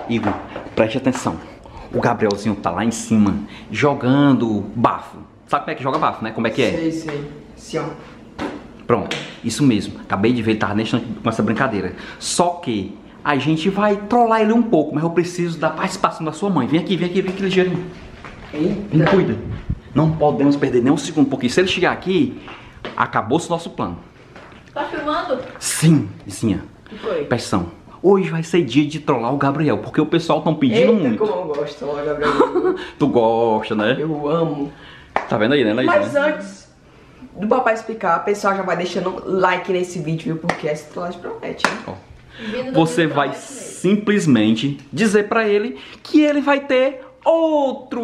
Igor, preste atenção. O Gabrielzinho tá lá em cima, jogando bafo. Sabe como é que joga bafo, né? Como é que é? Sei. Sim, ó. Pronto, isso mesmo. Acabei de ver, ele tava deixando com essa brincadeira. Só que a gente vai trollar ele um pouco, mas eu preciso da participação da sua mãe. Vem aqui ligeirinho. Vem, cuida. Não podemos perder nem um segundo, porque se ele chegar aqui, acabou-se o nosso plano. Tá filmando? Sim, vizinha. O que foi? Pressão. Hoje vai ser dia de trollar o Gabriel, porque o pessoal tão pedindo muito. Como eu gosto de trollar o Gabriel. Tu gosta, né? Eu amo. Tá vendo aí, né, Laís? Mas antes do papai explicar, o pessoal já vai deixando like nesse vídeo, viu? Porque essa trollagem promete, né? Ó, você vai simplesmente dizer pra ele que ele vai ter outro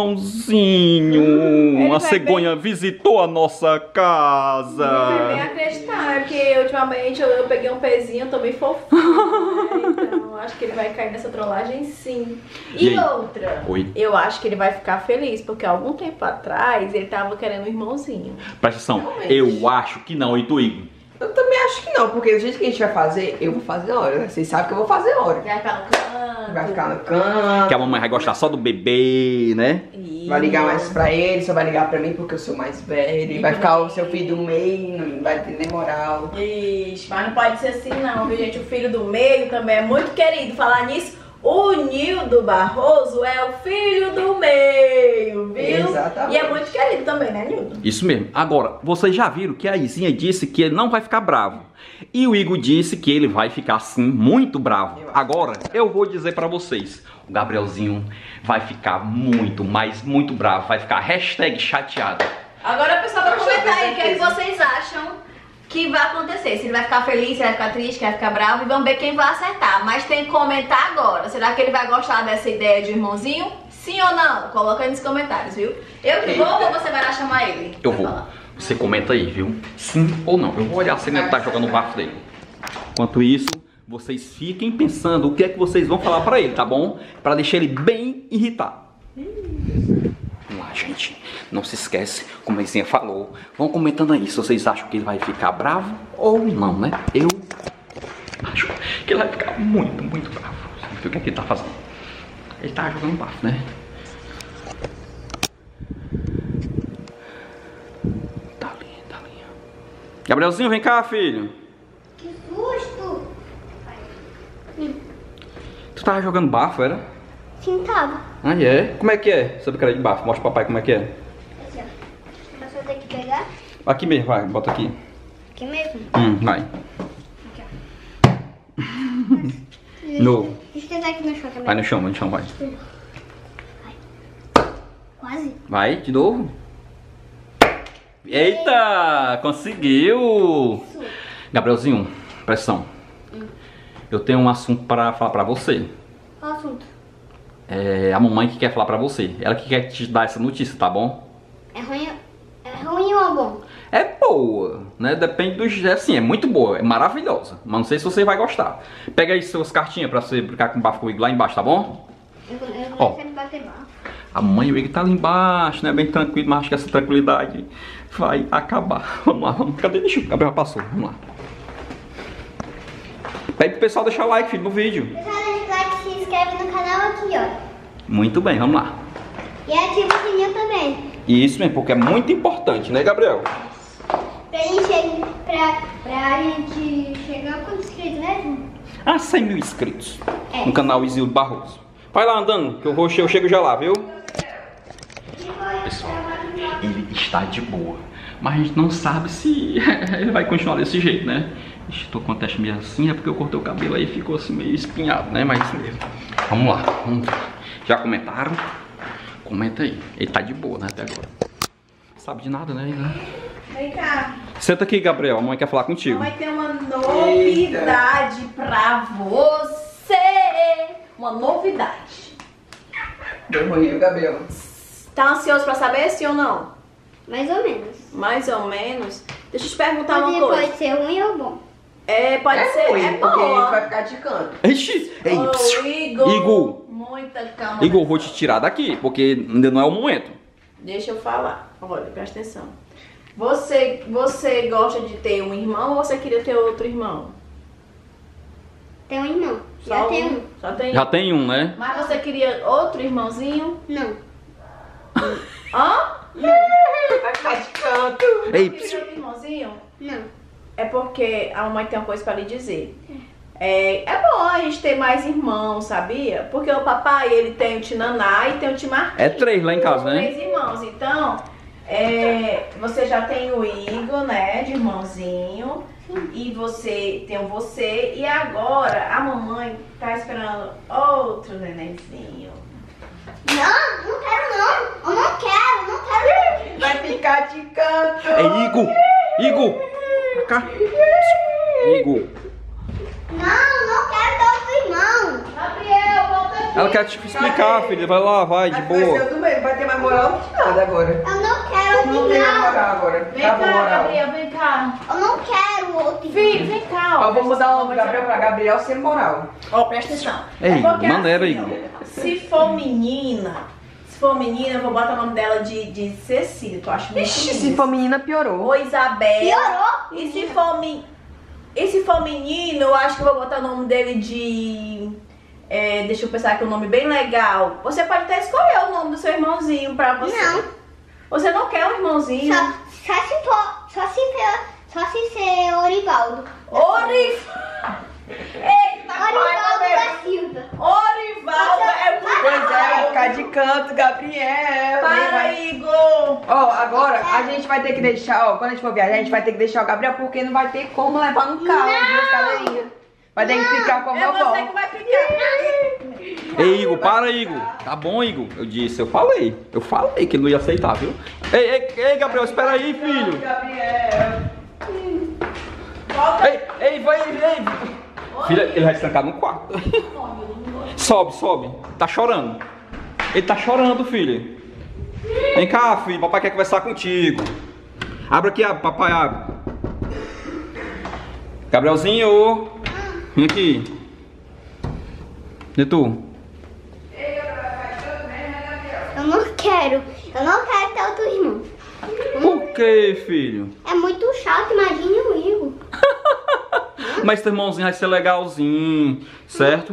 irmãozinho. A cegonha visitou a nossa casa. Não vai nem acreditar, porque ultimamente eu peguei um pezinho, tô bem fofinho, né? Então acho que ele vai cair nessa trollagem sim. E outra, Oi. eu acho que ele vai ficar feliz, porque há algum tempo atrás ele tava querendo um irmãozinho. Presta atenção, Realmente. eu acho que não, e tu, Igor? Eu também acho que não, porque do jeito que a gente vai fazer, eu vou fazer na hora, né? Vocês sabem que eu vou fazer na hora. Vai ficar no canto. Vai ficar no canto. Que a mamãe vai gostar só do bebê, né? Vai ligar mais pra ele, só vai ligar pra mim porque eu sou mais velho. E vai ficar o seu filho do meio, não vai ter moral. Ixi, mas não pode ser assim não, viu, gente? O filho do meio também é muito querido. Falar nisso, o Nildo Barroso é o filho do meio, viu? Exatamente. E é muito querido também, né, Nildo? Isso mesmo. Agora, vocês já viram que a Izinha disse que ele não vai ficar bravo. E o Igor disse que ele vai ficar, sim, muito bravo. Agora, eu vou dizer pra vocês. O Gabrielzinho vai ficar muito, mas muito bravo. Vai ficar #chateado. Agora o pessoal vai Eu comentar aí o acho que, é que que vocês acham que vai acontecer. Se ele vai ficar feliz, se ele vai ficar triste, se ele vai ficar bravo. E vamos ver quem vai acertar. Mas tem que comentar agora. Será que ele vai gostar dessa ideia de irmãozinho? Sim ou não? Coloca aí nos comentários, viu? Eu que vou ou você vai lá chamar ele? Eu Vai vou. falar. Você comenta aí, viu? Sim ou não. Eu vou olhar se ele tá jogando o bafo dele. Enquanto isso, vocês fiquem pensando o que é que vocês vão falar pra ele, tá bom? Pra deixar ele bem irritado. Vamos lá, gente. Não se esquece, como a Izinha falou. Vão comentando aí se vocês acham que ele vai ficar bravo ou não, né? Eu acho que ele vai ficar muito, muito bravo. Vamos ver o que é que ele tá fazendo. Ele tá jogando bafo, né? Tá ali. Gabrielzinho, vem cá, filho. Que susto! Tu tava jogando bafo, era? Sim, tava. Ah, é? Como é que é? Sabe que era de bafo? Mostra pro papai como é que é. Assim, ó. Mas eu tenho que pegar Aqui mesmo, vai, bota aqui. aqui mesmo. Vai. Aqui, ó. No. Deixa eu tentar aqui no chão também. Vai no chão, vai. Quase. Vai, de novo. Eita, conseguiu! Gabrielzinho, pressão. Eu tenho um assunto pra falar pra você. Qual assunto? É a mamãe que quer falar pra você. Ela que quer te dar essa notícia, tá bom? É ruim ou é bom? É boa, né? Depende do jeito. Assim, é muito boa, é maravilhosa. Mas não sei se você vai gostar. Pega aí suas cartinhas pra você brincar com o bafo comigo lá embaixo, tá bom? Eu Ó. comecei a bater mal. A mãe e o Igor tá ali embaixo, né? Bem tranquilo, mas acho que essa tranquilidade vai acabar. Vamos lá, vamos. Cadê? Deixa o Gabriel passou. Vamos lá. Pede pro pessoal deixar like, filho, no vídeo. Pessoal, deixa o like, se inscreve no canal aqui, ó. Muito bem, vamos lá. E ativa o sininho também. E isso mesmo, porque é muito importante, né, Gabriel? Pra gente chegar a quantos inscritos, né, João? Ah, 100 mil inscritos É. no canal Isildo Barroso. Vai lá andando, que eu chego já lá, viu? Pessoal, ele está de boa, mas a gente não sabe se ele vai continuar desse jeito, né? Estou com a testa meio assim, é porque eu cortei o cabelo aí e ficou assim meio espinhado, né? Mas isso mesmo. Vamos lá, vamos ver. Já comentaram? Comenta aí. Ele tá de boa, né, até agora. Sabe de nada, né? Vem cá. Senta aqui, Gabriel, a mãe quer falar contigo. Vai ter uma novidade pra você. Uma novidade. Meu mãe, Gabriel. Tá ansioso pra saber, sim ou não? Mais ou menos. Mais ou menos. Deixa eu te perguntar uma coisa. Pode ser ruim ou bom. É, pode ser. ruim, É porque ele vai boa. ficar de canto. Ixi, ei, Ô, psiu. Igor. Igor. Muita calma. Igor, vou te tirar daqui, porque ainda não é o momento. Deixa eu falar. Olha, presta atenção. Você gosta de ter um irmão ou você queria ter outro irmão? Tem um irmão. Só Já tem um. Só tem Já tem um, né? Mas você queria outro irmãozinho? Não. Hã? Vai ficar de canto. Ei, Queria outro irmãozinho? Não. É porque a mamãe tem uma coisa pra lhe dizer. É bom a gente ter mais irmãos, sabia? Porque o papai, ele tem o Tinaná e tem o Timarquinhos. é 3 lá em casa, né? 3 irmãos. Então, você já tem o Igor, né, de irmãozinho. E você tem o você. E agora a mamãe tá esperando outro nenenzinho. Não, não quero não. Eu não quero, não quero. Vai ficar de canto. É Igor! Igor! Pra cá! Igor! Não, não quero ter outro irmão. Gabriel, volta aqui. Ela quer te explicar, filha. Vai lá, vai, de Vai boa. ser do meio, vai ter mais moral que nada agora. Eu não quero outro Não tem mais irmão. moral agora. Vem Acabou a cá, moral. Gabriel, vem cá. Eu não quero outro irmão. Filho, vem cá. Ó, vou mudar o nome do Gabriel pra Gabriel sem moral. Ó, presta atenção. Ei, porque maneira, assim, Igor. ó, se for menina, eu vou botar o nome dela de Cecília, que eu acho muito Ixi, lindo. se for menina, piorou. Ou Isabel. Piorou. E se for menino, eu acho que eu vou botar o nome dele de... deixa eu pensar aqui um nome bem legal. Você pode até escolher o nome do seu irmãozinho pra você. Não. Você não quer um irmãozinho? Só se ser Orivaldo. Eita, Orivaldo pai, da Silva. Orivaldo é muito Pois é, vai legal. ficar de canto, Gabriel. Para, Igor. Ó, agora a gente vai ter que deixar, ó, quando a gente for viajar, a gente vai ter que deixar o Gabriel porque não vai ter como levar no carro as duas cadeirinhas. Vai ter que ficar com a É vovó. você que vai ficar. Ei, Igor, para, Igor. Tá bom, Igor. Eu disse, eu falei que ele não ia aceitar, viu? Ei, Gabriel, espera aí, filho. Gabriel. Volta. Ei, vai. Filha, ele vai se trancar no quarto. Sobe. Tá chorando. Ele tá chorando, filha. Vem cá, filho. Papai quer conversar contigo. Abre aqui, papai abre. Gabrielzinho. Vem aqui. E tu? Eu não quero ter outro irmão. Por que, filho? É muito chato, imagine o Igor. Mas teu irmãozinho vai ser legalzinho, certo?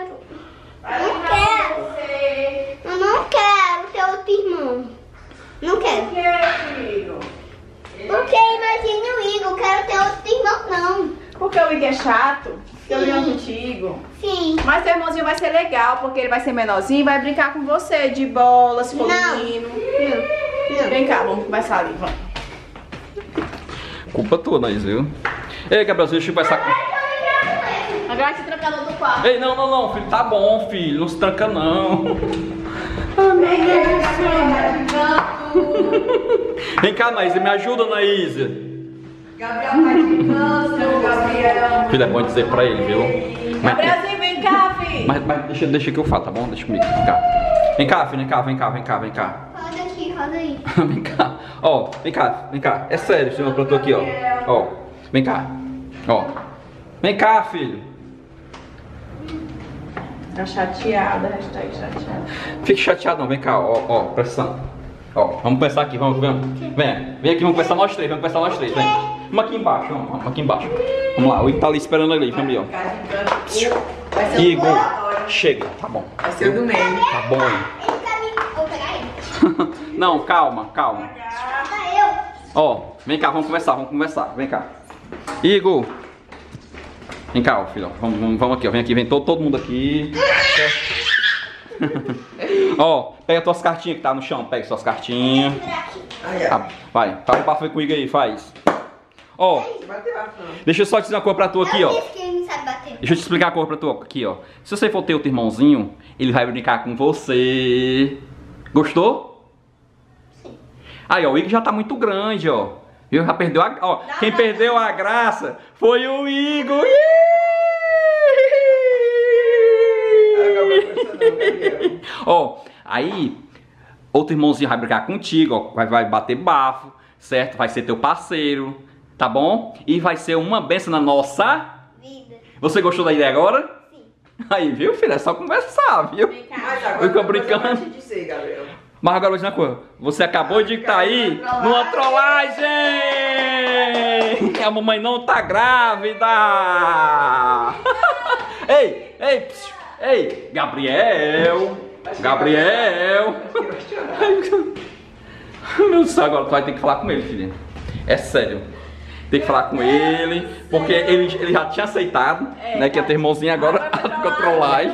Eu não quero ter outro irmão. Não quero. Por que, filho? Porque imagine o Igor, eu quero ter outro irmão, não. Porque o Igor é chato? Porque eu venho contigo. Sim. Mas seu irmãozinho vai ser legal, porque ele vai ser menorzinho e vai brincar com você de bola, se for Não. menino. Não. Vem cá, vamos conversar ali, vamos. Culpa tua, Naís, viu? Ei, Gabrielzinho, deixa eu conversar com... Agora se trancar no outro quarto. Ei, não, filho, tá bom, filho, não se tranca não. Vem cá, Naís, me ajuda, Naís. Gabriel tá de canto, Gabriel. Filho, é bom dizer pra ele, viu? Gabrielzinho, vem cá, filho. Mas deixa que eu falo, tá bom? Deixa comigo, vem cá. Vem cá, filho, vem cá. Roda aqui, roda aí. Vem cá. Ó, vem cá. É sério, você me plantou aqui, ó. Ó, vem cá. Ó. Vem cá, filho. Tá chateada, hashtag chateada. Fique chateado não, vem cá, ó, pressão. Ó, vamos começar aqui, vem aqui, vamos começar nós três, vem. Vamos aqui embaixo, vamos aqui embaixo. Vamos lá, o Igor tá ali esperando ali, vamos ali, ó. Ficar de canto. Vai ser Igor, obrigatório. chega, tá bom. Vai ser o do meio. Tá bom aí. Ele tá me... Vou pegar ele. Não, calma. Tá eu. Ó, vem cá, vamos conversar, vem cá. Igor. Vem cá, ó, filho, ó. Vamos aqui, ó, vem todo mundo aqui. Ó, pega tuas cartinhas que tá no chão, pega suas cartinhas. Aí, ó. Tá, vai, faz o bafo comigo aí, faz. Ó, Vai ter bafão. deixa eu só te dizer uma coisa pra tu aqui, ó. Eu disse que ele não sabe bater. Deixa eu te explicar a cor pra tu aqui, ó. Se você for ter outro irmãozinho, ele vai brincar com você. Gostou? Sim. Aí, ó, o Igor já tá muito grande, ó. Viu? Já perdeu a... Ó, quem perdeu a graça foi o Igor. Ó, aí, outro irmãozinho vai brincar contigo, ó. Vai bater bafo, certo? Vai ser teu parceiro, tá bom? E vai ser uma benção na nossa... Vida. Você gostou da ideia agora? Sim. Aí, viu, filho? É só conversar, viu? Vem cá. Mas agora Fica eu vou brincando. fazer uma te dizer, Gabriel. Mas agora vou dizer uma coisa. Você acabou de estar aí numa trollagem! A mamãe não tá grávida! Ei, ei, psiu, ei, Gabriel. Gabriel. Meu Deus, agora tu vai ter que falar com ele, filha. É sério. Tem que falar com ele, porque ele já tinha aceitado, né, que ia ter irmãozinho, agora ficou trollagem.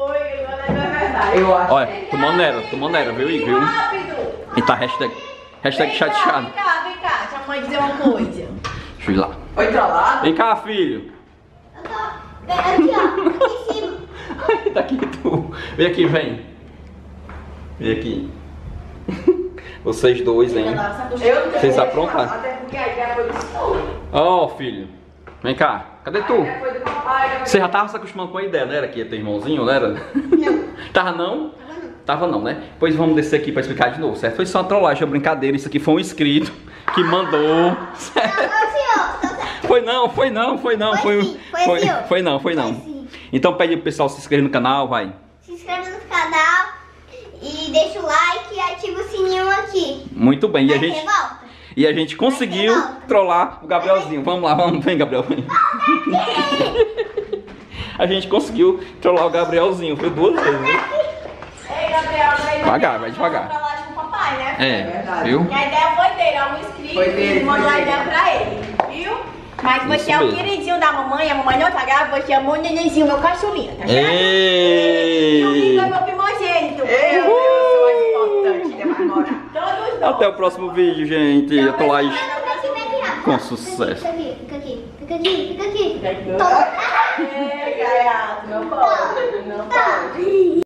Eu acho. Olha, tomando nera, viu, viu? E tá hashtag chateado. Vem cá, deixa a mãe dizer uma coisa. Deixa eu ir lá. Foi trollado? Vem cá, filho. Eu tô... Aqui, ó. Aqui em cima. Tá aqui tu. Vem aqui, vem. Vem aqui. Vocês dois, hein? Eu não Vocês aprontaram? Até porque a ideia foi do senhor. Ó, filho. Vem cá. Cadê tu? A ideia foi do papai. Você já tava se acostumando com a ideia, não era que ia ter irmãozinho, não era? Não. Tava não? Tava não, né? Pois vamos descer aqui pra explicar de novo, certo? Foi só uma trollagem, uma brincadeira. Isso aqui foi um inscrito que mandou. Certo? Foi não. Foi Foi não. sim. Então pede pro pessoal se inscrever no canal, vai. Se inscreve no canal e deixa o like e ativa o sininho aqui. Muito bem. Vai ter volta. E a gente conseguiu trollar o Gabrielzinho. Vamos lá, vem, Gabriel. Vem. A gente conseguiu trollar o Gabrielzinho. Foi 2 vezes, né? Ei, Gabriel, Devagar, vai devagar. Pra lá com o papai, né? É, verdade. viu? E a ideia foi dele, é um inscrito Foi dele, e mandou foi a dele. ideia pra ele, viu? Mas você Isso é o mesmo. queridinho da mamãe, a mamãe não tá grávida, você é o nenenzinho, meu cachorrinho, tá certo? Ei! E o Rico é meu primogênito. Meu Deus, eu sou mais importante, tem mais moral. Todos dois. Até o próximo vídeo, gente. Eu tô lá Vem aqui. com sucesso. Fica aqui. Ei, gaiato, não pode, não pode.